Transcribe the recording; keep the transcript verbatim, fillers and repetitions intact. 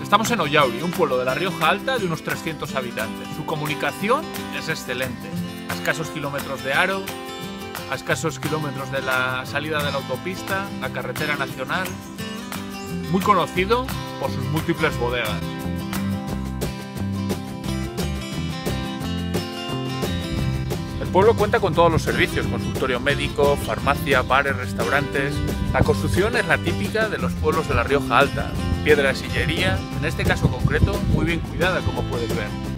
Estamos en Ollauri, un pueblo de la Rioja Alta de unos trescientos habitantes. Su comunicación es excelente. A escasos kilómetros de Aro, a escasos kilómetros de la salida de la autopista, la carretera nacional. Muy conocido por sus múltiples bodegas. El pueblo cuenta con todos los servicios: consultorio médico, farmacia, bares, restaurantes. La construcción es la típica de los pueblos de la Rioja Alta. Piedra de sillería, en este caso concreto, muy bien cuidada, como puedes ver.